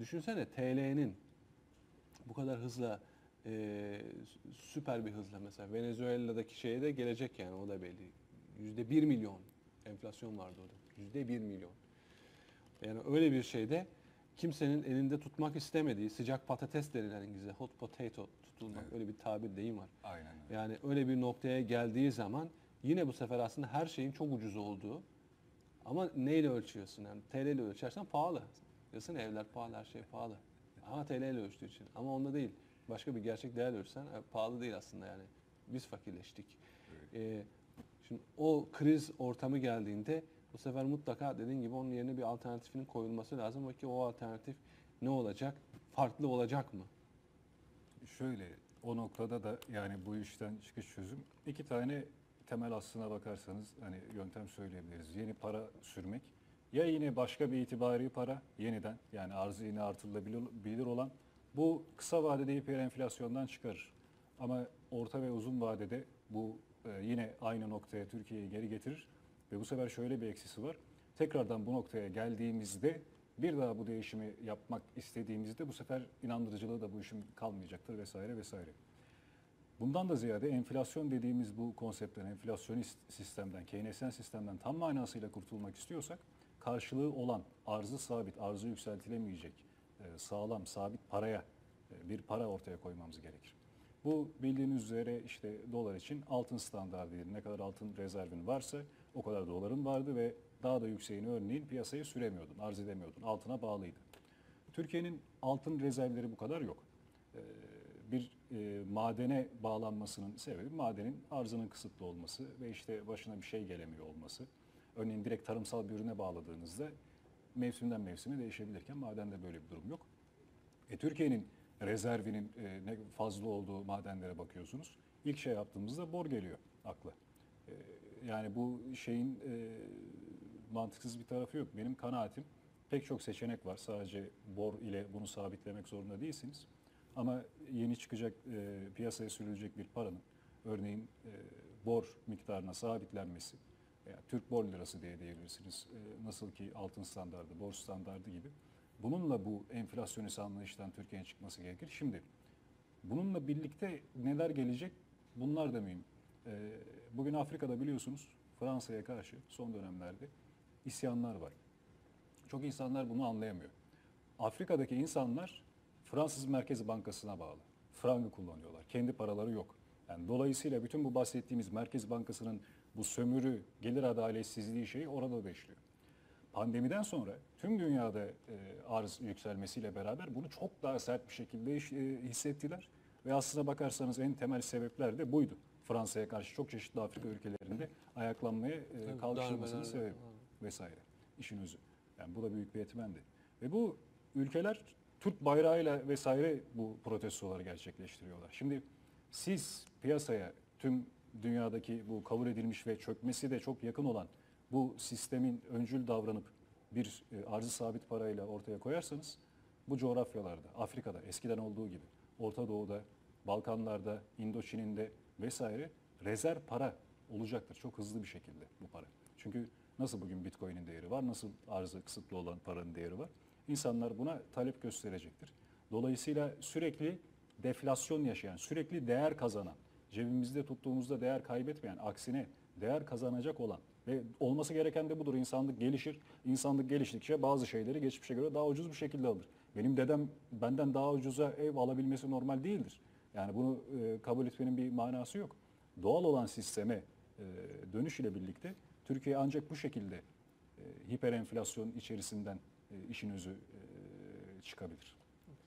düşünsene TL'nin bu kadar hızla süper bir hızla mesela Venezuela'daki şeye de gelecek yani o da belli. %1 milyon enflasyon vardı orada. %1 milyon. Yani öyle bir şeyde kimsenin elinde tutmak istemediği sıcak patates denilen İngilizce hot potato tutulmak Evet. öyle bir tabir deyim var. Aynen öyle. Yani öyle bir noktaya geldiği zaman yine bu sefer aslında her şeyin çok ucuz olduğu ama neyle ölçüyorsun yani TL ile ölçersen pahalı. Diyorsun evler pahalı her şey pahalı. Ama TL ile ölçtüğü için ama onda değil. Başka bir gerçek değerle ölçsen pahalı değil aslında yani. Biz fakirleştik. Evet. Şimdi o kriz ortamı geldiğinde bu sefer mutlaka dediğin gibi onun yerine bir alternatifinin koyulması lazım. Ki o alternatif ne olacak? Farklı olacak mı? Şöyle o noktada da yani bu işten çıkış çözüm iki tane temel aslına bakarsanız hani yöntem söyleyebiliriz. Yeni para sürmek ya yine başka bir itibari para yeniden yani arzı yine artırılabilir olan bu kısa vadede hiperenflasyondan çıkarır. Ama orta ve uzun vadede bu yine aynı noktaya Türkiye'yi geri getirir ve bu sefer şöyle bir eksisi var. Tekrardan bu noktaya geldiğimizde bir daha bu değişimi yapmak istediğimizde bu sefer inandırıcılığı da bu işin kalmayacaktır vesaire vesaire. Bundan da ziyade enflasyon dediğimiz bu konseptten, enflasyonist sistemden, Keynesyen sistemden tam manasıyla kurtulmak istiyorsak karşılığı olan arzı sabit, arzı yükseltilemeyecek, sağlam, sabit paraya bir para ortaya koymamız gerekir. Bu bildiğiniz üzere işte dolar için altın standardı, ne kadar altın rezervin varsa o kadar doların vardı ve daha da yükseğini örneğin piyasaya süremiyordun, arz edemiyordun, altına bağlıydı. Türkiye'nin altın rezervleri bu kadar yok. Bir madene bağlanmasının sebebi madenin arzının kısıtlı olması ve işte başına bir şey gelemiyor olması. Örneğin direkt tarımsal bir ürüne bağladığınızda mevsimden mevsime değişebilirken madende böyle bir durum yok. Türkiye'nin rezervinin ne fazla olduğu madenlere bakıyorsunuz. İlk şey yaptığımızda bor geliyor akla. Yani bu şeyin mantıksız bir tarafı yok. Benim kanaatim pek çok seçenek var. Sadece bor ile bunu sabitlemek zorunda değilsiniz. Ama yeni çıkacak piyasaya sürülecek bir paranın örneğin bor miktarına sabitlenmesi veya Türk bor lirası diye diyebilirsiniz. Nasıl ki altın standardı, bor standardı gibi. Bununla bu enflasyonist anlayıştan Türkiye'nin çıkması gerekir. Şimdi bununla birlikte neler gelecek? Bunlar da mühim. Bugün Afrika'da biliyorsunuz Fransa'ya karşı son dönemlerde isyanlar var. Çok insanlar bunu anlayamıyor. Afrika'daki insanlar Fransız Merkez Bankası'na bağlı. Frangı kullanıyorlar. Kendi paraları yok. Yani dolayısıyla bütün bu bahsettiğimiz Merkez Bankası'nın bu sömürü, gelir adaletsizliği şeyi orada da işliyor. Pandemiden sonra tüm dünyada arz yükselmesiyle beraber bunu çok daha sert bir şekilde hissettiler. Ve aslına bakarsanız en temel sebepler de buydu. Fransa'ya karşı çok çeşitli Afrika ülkelerinde ayaklanmaya kalkışılmasının sebebi vesaire. İşin özü. Yani bu da büyük bir etmendi. Ve bu ülkeler Türk bayrağıyla vesaire bu protestoları gerçekleştiriyorlar. Şimdi siz piyasaya tüm dünyadaki bu kabul edilmiş ve çökmesi de çok yakın olan bu sistemin öncül davranıp bir arzı sabit parayla ortaya koyarsanız bu coğrafyalarda, Afrika'da eskiden olduğu gibi, Orta Doğu'da, Balkanlarda, İndoçin'in de vesaire rezerv para olacaktır. Çok hızlı bir şekilde bu para. Çünkü nasıl bugün Bitcoin'in değeri var, nasıl arzı kısıtlı olan paranın değeri var. İnsanlar buna talep gösterecektir. Dolayısıyla sürekli deflasyon yaşayan, sürekli değer kazanan, cebimizde tuttuğumuzda değer kaybetmeyen, aksine değer kazanacak olan ve olması gereken de budur. İnsanlık gelişir. İnsanlık geliştikçe bazı şeyleri geçmişe göre daha ucuz bir şekilde alır. Benim dedem benden daha ucuza ev alabilmesi normal değildir. Yani bunu kabul etmenin bir manası yok. Doğal olan sisteme dönüş ile birlikte Türkiye ancak bu şekilde hiperenflasyon içerisinden işin özü çıkabilir.